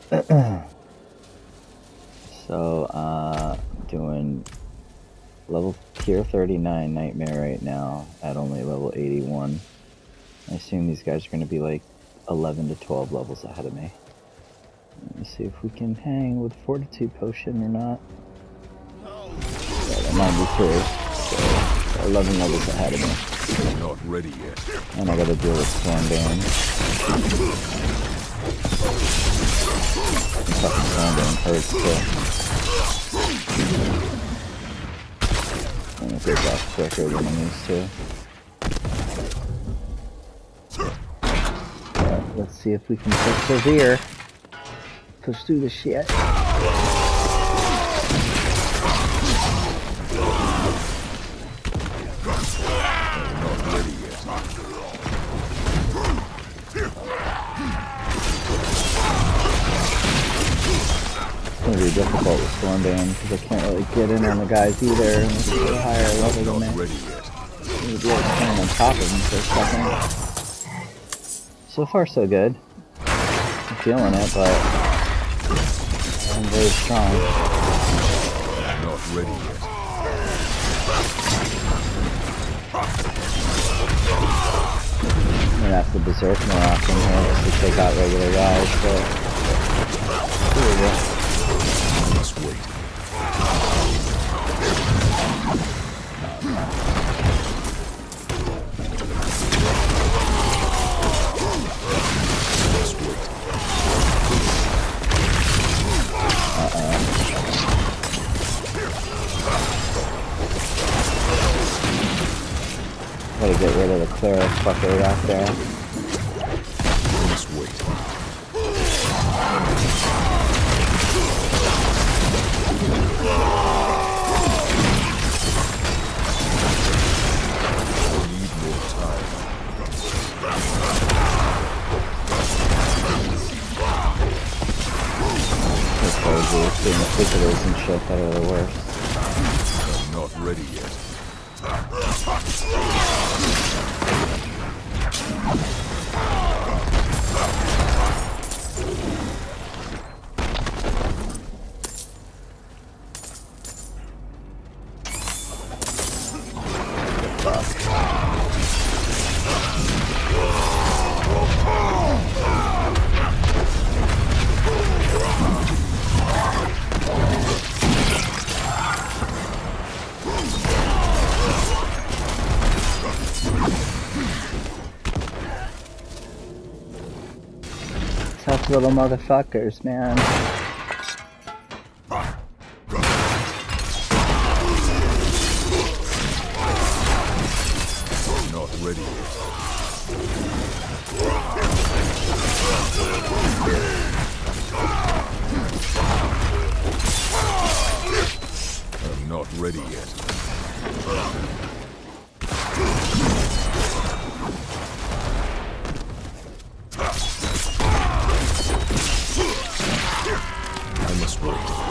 So, doing level tier 39 Nightmare right now at only level 81. I assume these guys are going to be like 11 to 12 levels ahead of me. Let me see if we can hang with Fortitude Potion or not. Yeah, 93, so 11 levels ahead of me. Not ready yet. And I gotta deal with Stormbane. Fucking Stormbane hurts too. And it goes off quicker than it needs to. But let's see if we can persevere. Push through the shit. It's gonna be difficult with Stormbane because I can't really get in on the guys either unless they're a higher level than me. I'm gonna be able to stand on top of them for a second. So far so good. I'm feeling it, but I'm very strong. Not ready yet. I'm gonna have to berserk more often here just to take out regular guys, but here we go. I must wait. Gotta get rid of the cleric fucker out there. I must wait. I need more time. It's crazy, seeing the visitors and shit that are the worst. I'm not ready yet. Tough little motherfuckers, man. Not ready yet. I'm not ready yet. I must wait.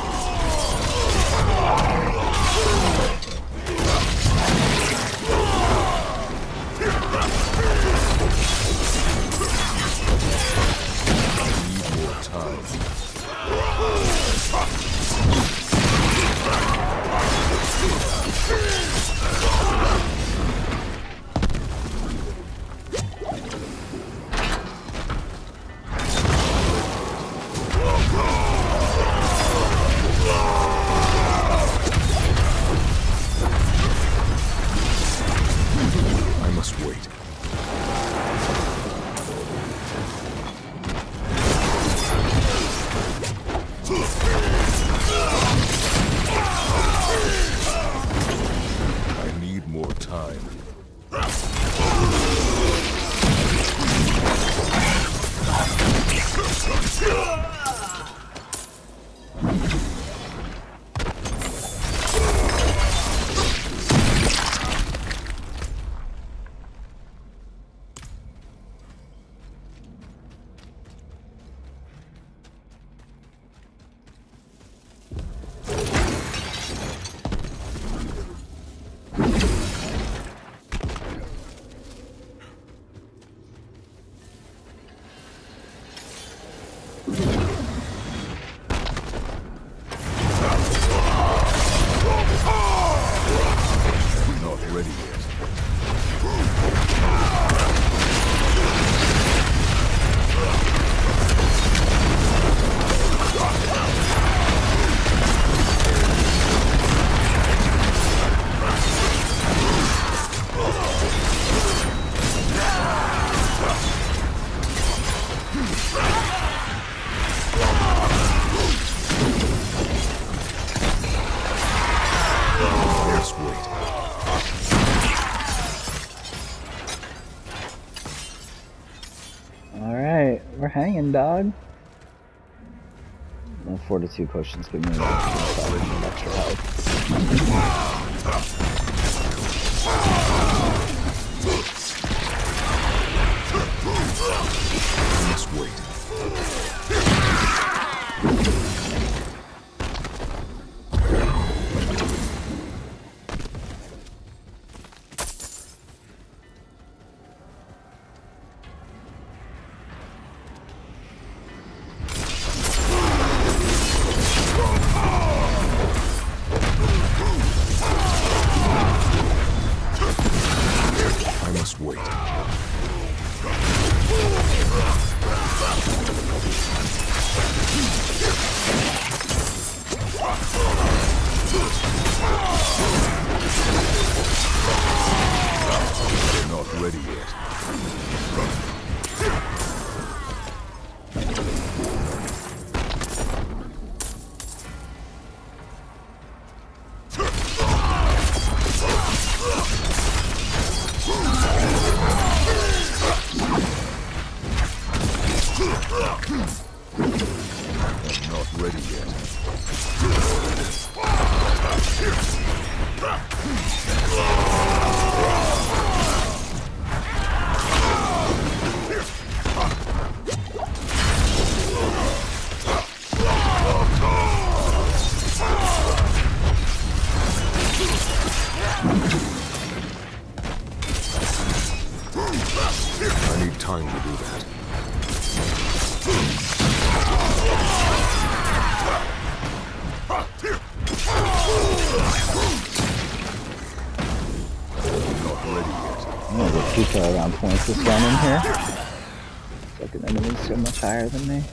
Just wait. Alright, we're hanging, dog. The fortitude potions give me extra health. Just wait. I must wait. They're not ready yet. I'm not ready yet. I need time to do that. Not ready yet. I'm gonna get people around points this run in here. Fucking enemies so much higher than me.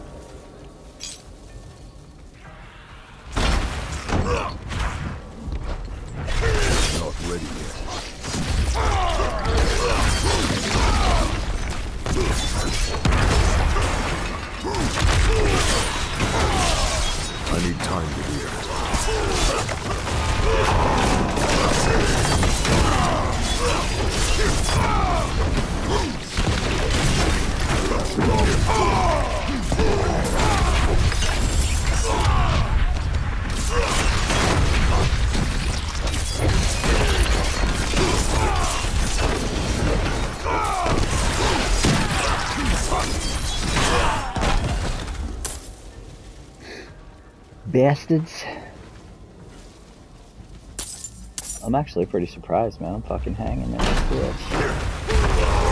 Not ready yet. I need time to do that. Bastards. I'm actually pretty surprised, man. I'm fucking hanging there. Let's do it.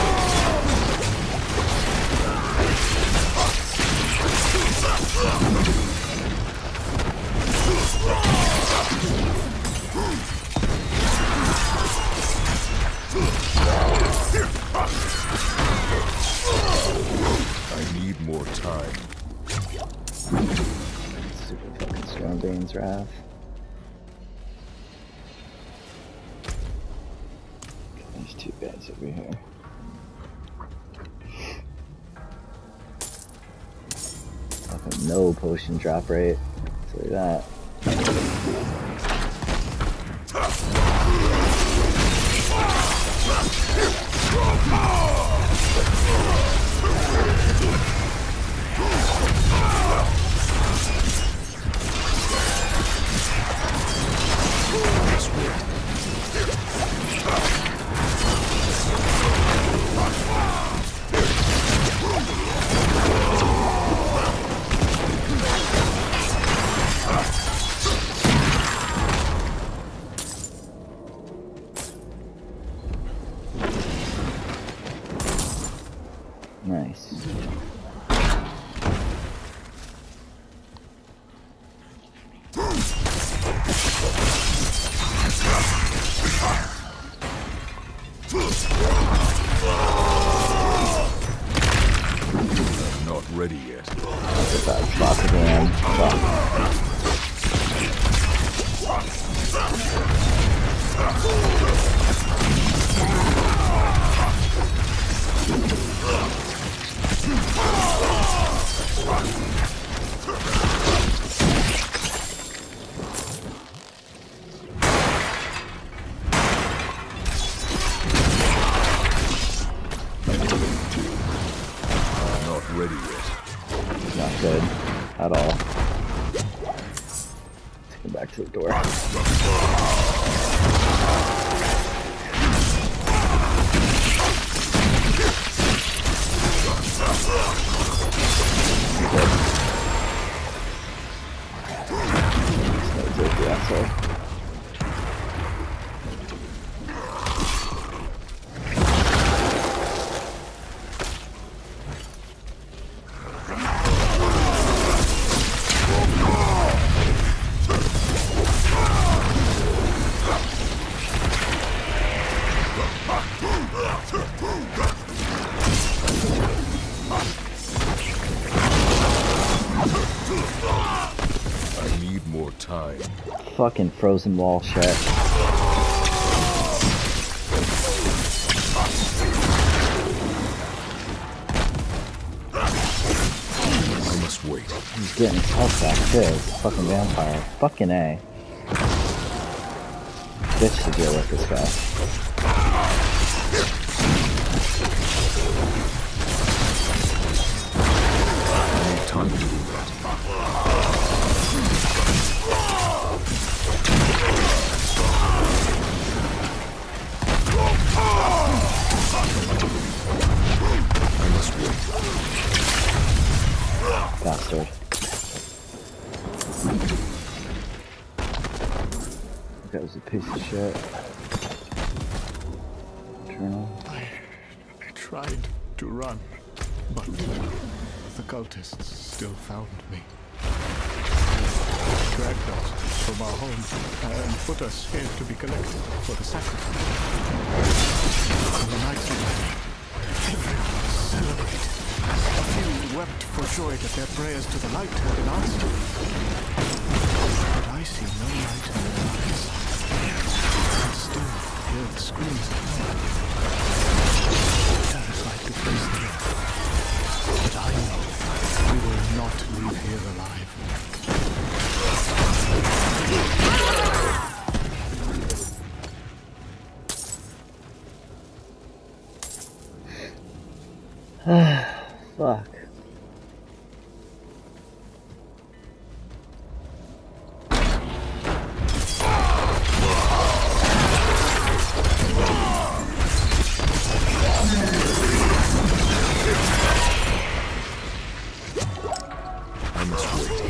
I need more time. Super fucking strong Bane's Wrath. There's two guys over here. Fucking no potion drop rate. Say that. exit door. Fucking frozen wall shit. I must wait. He's getting his health back too. Fucking vampire. Fucking A. Bitch to deal with this guy. I need time to do that. Bastard. That was a piece of shit. Eternal. I tried to run, but the cultists still found me. They dragged us from our home and put us here to be collected for the sacrifice. On the night of it, everyone celebrated. A few wept for joy that their prayers to the light had been answered. But I see no light in their eyes. And still hear the screams of pain. Terrified to face the earth. But I know we will not leave here alive. Fuck. I must wait.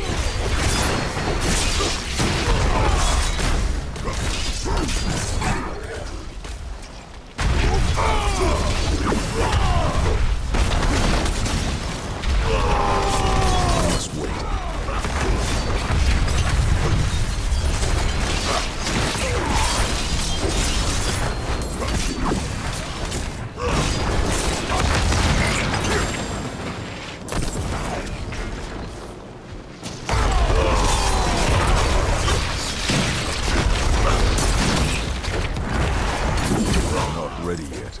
Ready yet.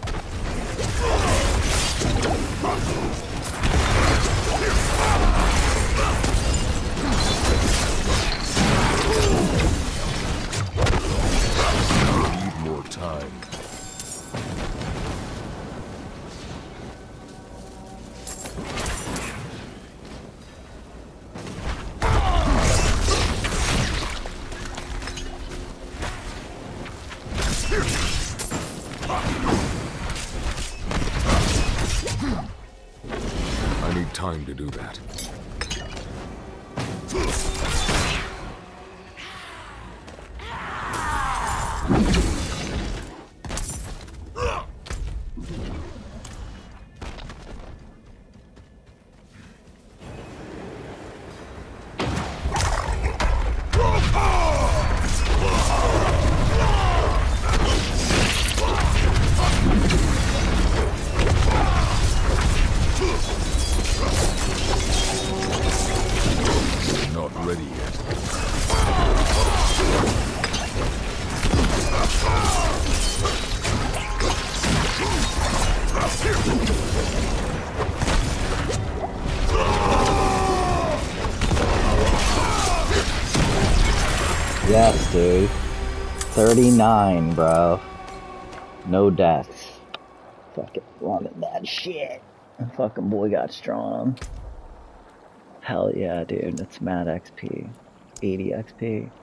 I need more time. I need time to do that. Not ready yet. Yes, dude. 39, bro. No deaths. Fucking running that shit. Fucking boy got strong. Hell yeah, dude. That's mad XP. 80 XP.